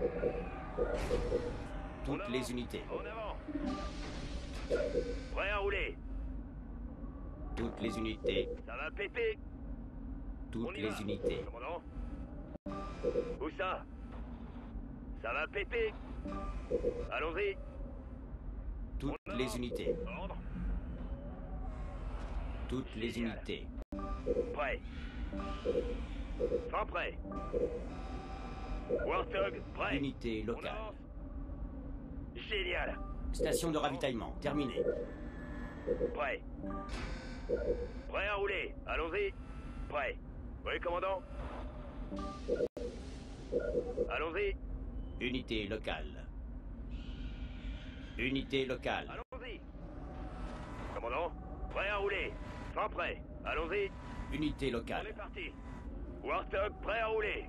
Toutes les unités. En avant. Prêt à rouler. Toutes les unités. Ça va péter. Toutes les unités. Commandant. Où ça? Ça va péter. Allons-y. Toutes les unités. Ordre. Toutes les unités. Prêt. Fin prêt. Warthog, prêt. Unité On locale. avance. Génial. Station de ravitaillement terminée. Prêt. Prêt à rouler. Allons-y. Prêt. Oui, commandant. Allons-y. Unité locale. Unité locale. Allons-y. Commandant. Prêt à rouler. Fin prêt. Allons-y. Unité On est locale. parti. Warthog, prêt à rouler.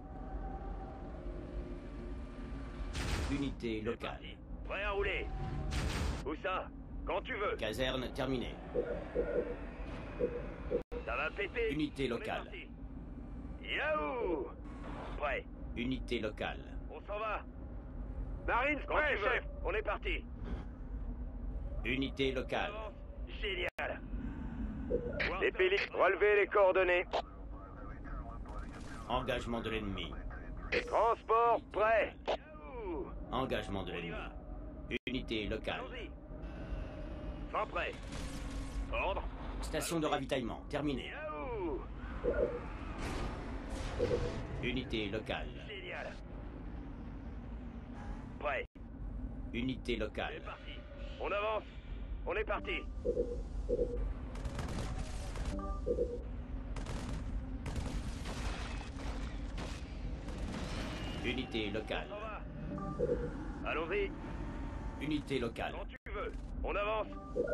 Unité C'est locale. parti. Prêt à rouler. Où ça? Quand tu veux. Caserne terminée. Ça va péter. Unité On est locale. parti. Yahoo! Prêt. Unité locale. On s'en va. Marines, prêt, chef. On est parti. Unité locale. Avance. Génial. Les péliques, relevez les coordonnées. Engagement de l'ennemi. Transport prêt. Yahoo! Engagement de On y l'ennemi. va. Unité locale. Allons-y. Fin prêt. Ordre. Station de ravitaillement terminée. Yahoo! Unité locale. Génial. Prêt. Unité C'est locale. parti. On avance. On est parti. Unité locale. On va. Allons-y. Unité locale. Quand tu veux. On avance.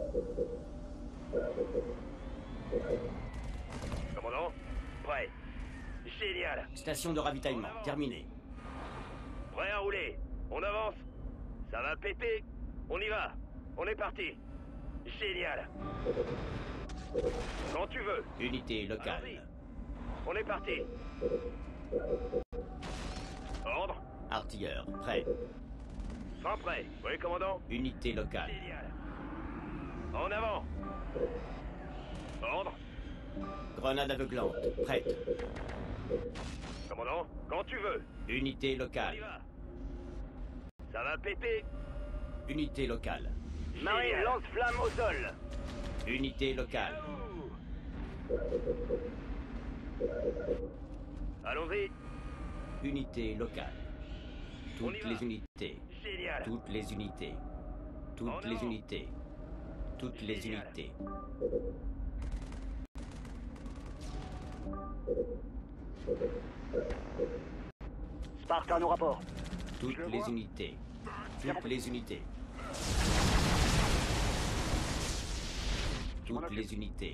Commandant. Prêt. Génial. Station de ravitaillement terminée. Prêt à rouler. On avance. Ça va péter. On y va. On est parti. Génial. Quand tu veux. Unité Allons-y. locale. On est parti. Ordre. Artilleur prêt. Fin prêt. Oui, commandant. Unité locale. Génial. En avant. Ordre. Grenade aveuglante prête. Commandant, quand tu veux. Unité On y locale. va. Ça va péter. Unité locale. Marine, lance-flamme au sol. Unité locale. Allons-y. Unité locale. On y Toutes va. les unités. Génial. Toutes les unités. En Toutes les avant. unités. Toutes les Génial. unités. Spartan au rapport. Toutes Je les vois. unités. Toutes les unités. m'en Toutes occupe. les unités.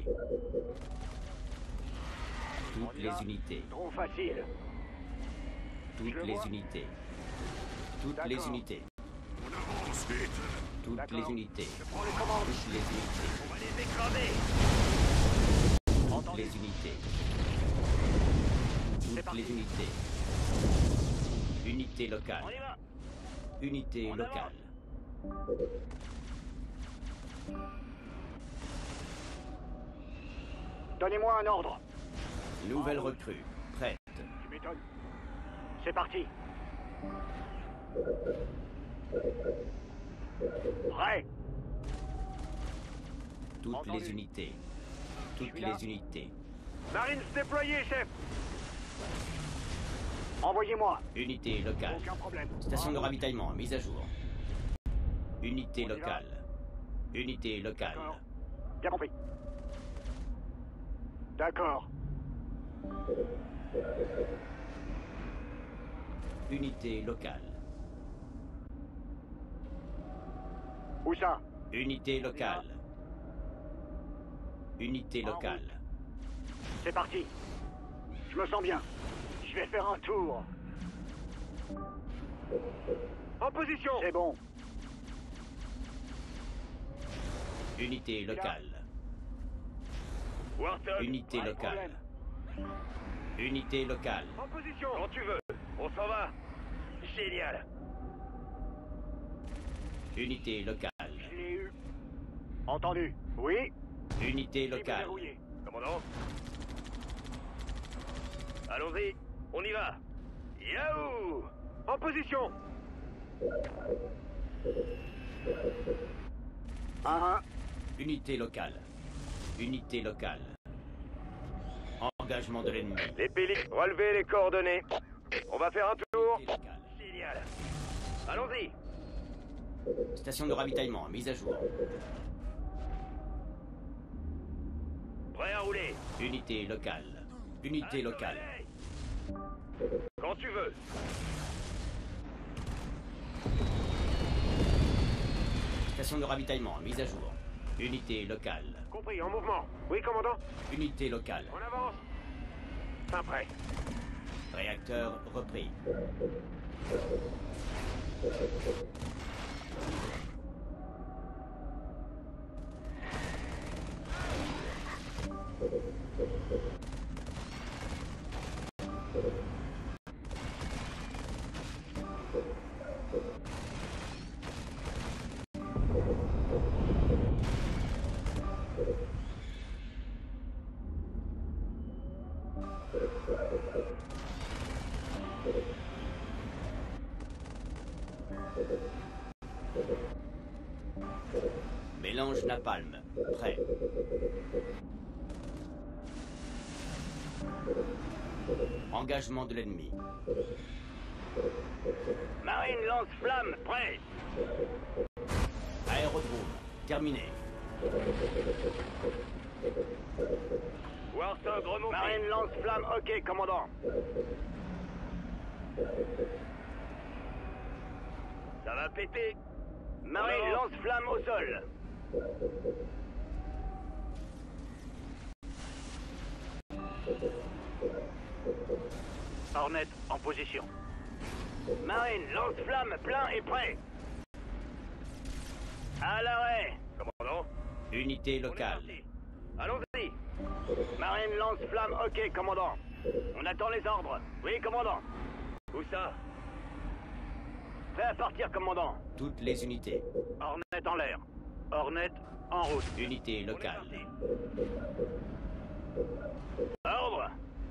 Toutes On y les va. unités. Trop facile. Toutes Je les vois. unités. Toutes les D'accord. unités. On avance vite. Toutes D'accord. les unités. Je prends les commandes. Toutes les unités. On va les écraser. Toutes Entendu. les unités. C'est Toutes parti. les unités. Unité On locale. y va. Unité En locale. Donnez-moi un ordre. Nouvelle recrue. Prête. Tu m'étonnes. C'est parti. Prêt. Toutes Entendu. les unités. Toutes suis là. les unités. Marines déployés, chef. Envoyez-moi. Unité locale. Aucun problème. Station de ravitaillement mise à jour. Unité On y va. locale. Unité locale. D'accord. Bien compris. D'accord. Unité locale. Où ça? Unité locale. Unité locale. C'est parti. Je me sens bien. Je vais faire un tour. En position. C'est bon. Unité locale. Warthog. Unité Pas de locale. problème. Unité locale. En position. Quand tu veux. On s'en va. Génial. Unité locale. Je l'ai eu. Entendu. Oui. Unité Cible locale. verrouillée. Commandant. Allons-y, on y va. Yahoo! En position. Unité locale. Unité locale. Engagement de l'ennemi. Les péliques, relevez les coordonnées. On va faire un tour. Unité locale. Signal. Allons-y. Station de ravitaillement, mise à jour. Prêt à rouler. Unité locale. Unité locale. Quand tu veux. Station de ravitaillement, mise à jour. Unité locale. Compris, en mouvement. Oui, commandant. Unité locale. On avance. Fin prêt. Réacteur repris. Mélange napalm. Prêt. Engagement de l'ennemi. Marine lance-flamme, prêt. Aérodrome. Terminé. Warthog remonté. Marine lance-flamme, ok, commandant. Ça va péter. Marine On avance. lance-flamme au sol. Hornet en position. Marine lance-flamme plein et prêt. À l'arrêt. Commandant. Unité On est locale. parti. Allons-y. Marine lance-flamme, ok, commandant. On attend les ordres. Oui, commandant. Où ça? Prêt à partir, commandant. Toutes les unités. Hornet en l'air. Hornet en route. Unité On est locale. parti. Ordre.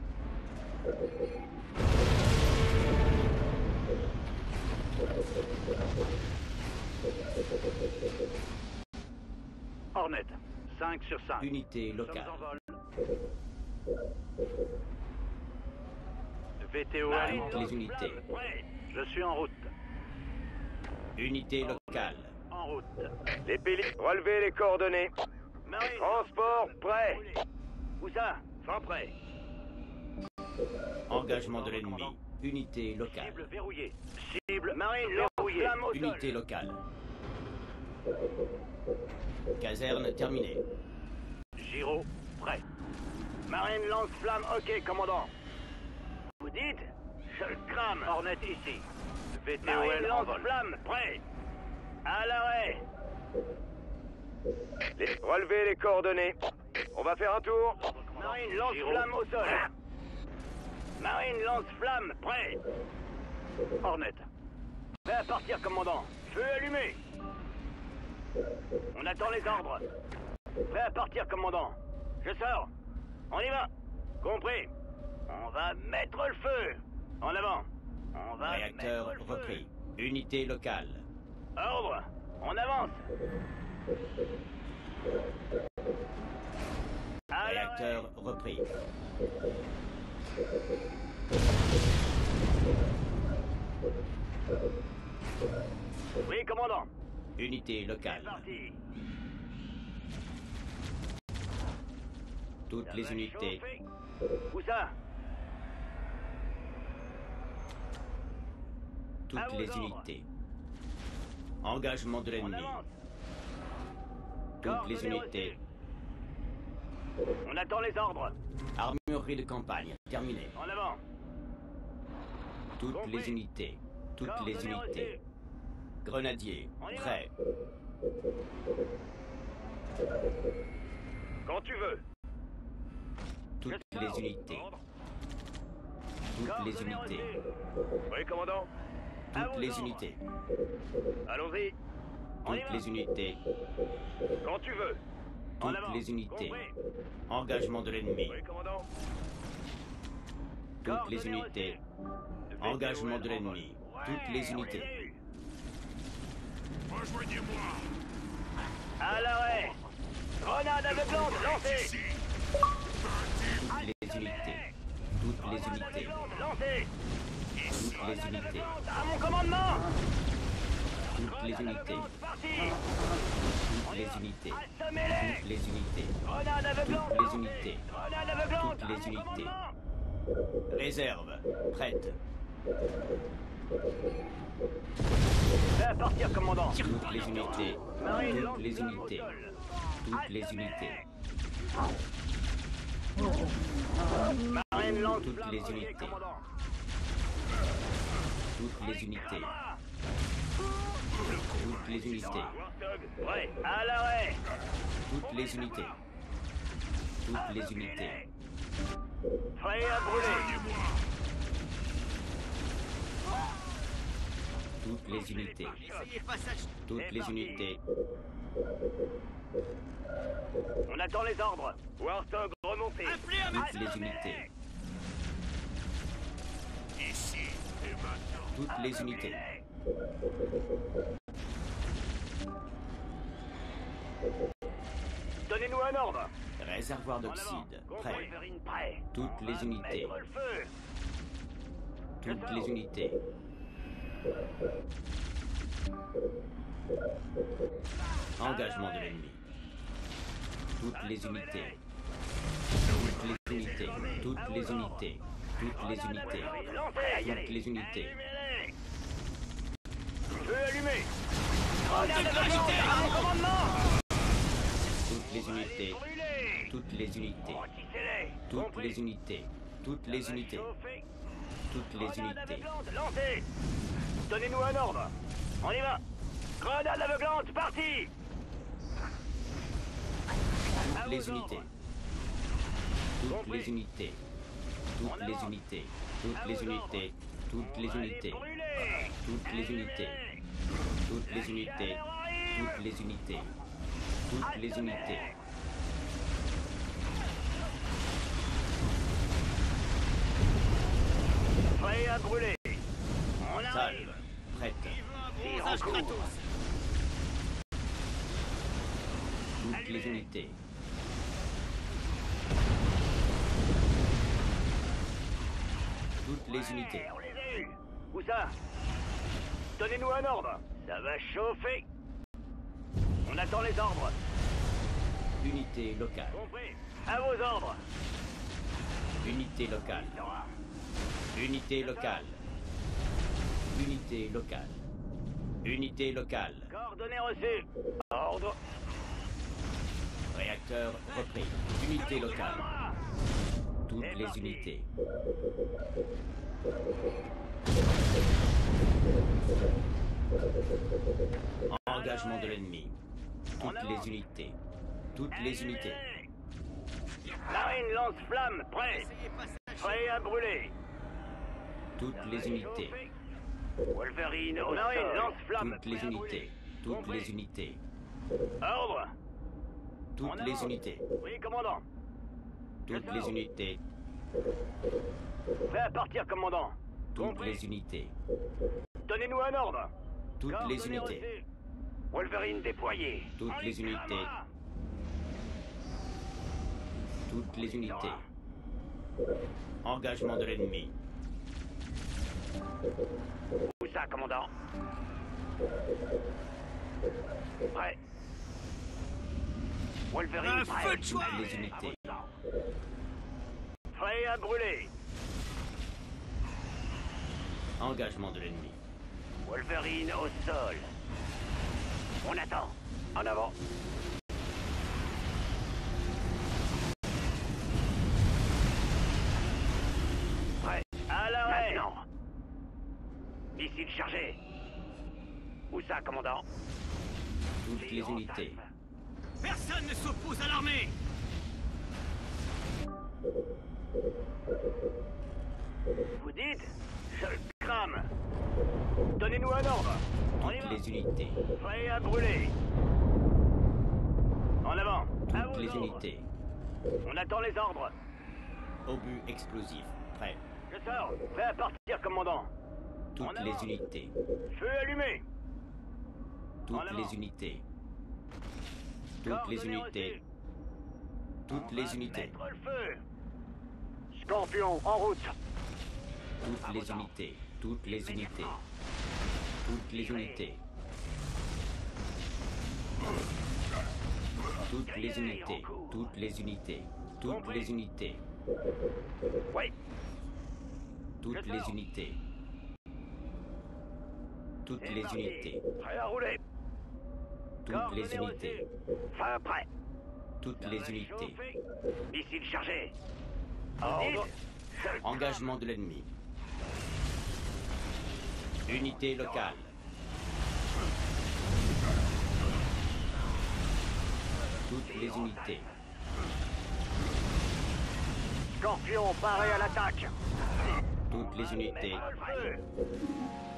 Hornet, 5 sur 5. Unité Nous locale. sommes en vol. VTOL, Marine Toutes les unités. lance-flamme, prêt. je suis en route. Unité locale. En route. Les péliques, relevez les coordonnées. Marine, Transport, prêt. où ça? Fin prêt. Engagement de l'ennemi. Unité locale. Cible verrouillée. Cible Marine verrouillée. Flamme au sol. Unité locale. Caserne terminée. Giro, prêt. Marine lance-flamme, ok, commandant. Vous dites? Je le crame. Hornet ici. VTOL Marine en vol. lance-flamme, prêt. À l'arrêt. Relevez les coordonnées. On va faire un tour. Marine lance-flamme au sol. Marine lance-flamme, prêt. Hornet. Prêt à partir, commandant. Feu allumé. On attend les ordres. Prêt à partir, commandant. Je sors. On y va. Compris. On va mettre le feu. En avant. On va Réacteur mettre le feu. repris. Unité locale. Ordre. On avance. À l'arrêt. Réacteur repris. Oui, commandant. Unité locale. Parti. Toutes les unités. Où ça? Toutes À vos les ordres. unités. Engagement de On l'ennemi. avance. Toutes les Coordonnées unités. reçues. On attend les ordres. Armurerie de campagne. Terminée. En avant. Toutes Compris. les unités. Toutes les Coordonnées unités. reçues. Grenadier. On y va. Prêt. Quand tu veux. Toutes Je les sors. unités. Ordre. Toutes les Coordonnées unités. reçues. Oui, commandant. À Toutes vos les ordres. unités. Allons-y. On y Toutes va. les unités. Quand tu veux. En Toutes avant. les unités. Compris. Engagement de l'ennemi. Oui, commandant. Toutes les Coordonnées unités. reçues. Engagement de l'ennemi. Toutes les Ouais, on unités. les a eus. Rejoignez-moi. À l'arrêt. Grenade aveuglante lancée. Ici. Toutes les unités. Toutes les Grenade unités. aveuglante lancée. Toutes les unités. À mon commandement. Toutes les Grenade unités. aveuglante partie. Toutes les unités. Assommez-les. Toutes les unités. Grenade aveuglante Toutes les lancée. unités. Grenade aveuglante. Toutes les à mon unités. commandement. Réserve. Prête. Fais à partir, commandant. Toutes les unités. Marine, Toutes les lance-flamme au unités. sol. Toutes les Assommez-les. unités. Marine lance Toutes flamme les au pied, unités. commandant. Toutes les unités. Toutes les unités. Warthog, Ouais, à l'arrêt. Toutes les unités. Toutes les unités. Prêt à brûler. Rejoignez-moi. Toutes les unités. Toutes les unités. On attend les ordres. Warthog, remontez. Toutes les unités. Ici et maintenant. Toutes les unités. Donnez-nous un ordre. Réservoir En avant. d'oxyde. Compris. Prêt. Wolverine prêt. Toutes On les va unités. mettre le feu. Toutes les unités. Engagement de l'ennemi. Toutes les unités. Toutes les unités. Toutes les unités. Toutes les unités. Lancez. Toutes les unités. Allumez-les. Feu allumé. Grenade aveuglante à mon commandement. Toutes les unités. Brûlez. Toutes les unités. Rôtissez-les. Toutes Compris. les unités. Toutes les unités. Chauffez. Toutes les Grenade unités. aveuglante lancée. Donnez-nous un ordre. On y va. Grenade aveuglante partie. Toutes les unités. Toutes les unités. Toutes les unités. Toutes les unités. Toutes les unités. Toutes les unités. Toutes les unités. Toutes les unités. Toutes les unités. Prêt à brûler. On arrive. Salve. Prête. Tire en cours. Toutes les unités. Toutes les unités. On les a eus. Où ça? Donnez-nous un ordre. Ça va chauffer. On attend les ordres. Unité locale. Compris. À vos ordres. Unité locale. Unité locale. Unité locale. Unité locale. Coordonnées reçues. Ordre. Réacteur repris. Unité locale. Toutes les unités. Engagement de l'ennemi. Toutes les unités. Toutes les unités. Marine lance-flamme. Prêt. Prêt à brûler. Toutes les unités. Wolverine au Marine lance-flamme. Toutes les unités. Toutes les unités. Ordre. Toutes les unités. Oui, commandant. Toutes les unités. Prêt à partir, commandant. Toutes les unités. Donnez-nous un ordre. Toutes les Coordonnées unités. reçues. Wolverine déployé. Toutes les unités. Toutes les unités. Engagement de l'ennemi. Où ça, commandant? Prêt. Wolverine prêt. Toutes les unités. Prêt à brûler. Engagement de l'ennemi. Wolverine au sol. On attend. En avant. Prêt. À l'arrêt. Maintenant. Missile chargé. Où ça, commandant? Toutes les unités. Personne ne s'oppose à l'armée. Vous dites? Je le crame. Donnez-nous un ordre. Toutes les unités. Prêt à brûler. En avant. À Toutes vos les ordres. unités. On attend les ordres. Obus explosif. Prêt. Je sors. Prêt à partir, commandant. Toutes En les avant. unités. Feu allumé. Toutes avant. les unités. Toutes les Coordonnées unités. reçues. Toutes On les va unités. mettre le feu. Scorpion, en route. Toutes les unités. Toutes les unités. Toutes les unités. Toutes les unités. Toutes les unités. Toutes les unités. Oui. Toutes les unités. Toutes C'est les parti. unités. Prêt à rouler. Toutes les Coordonnées unités. reçues. Feu prêt. Toutes Ça les va unités. chauffer. Missile chargé. Ordre. Seul. Engagement de l'ennemi. Unité locale. Toutes les unités. Scorpion, paré à l'attaque. Toutes les unités. Mettre le feu.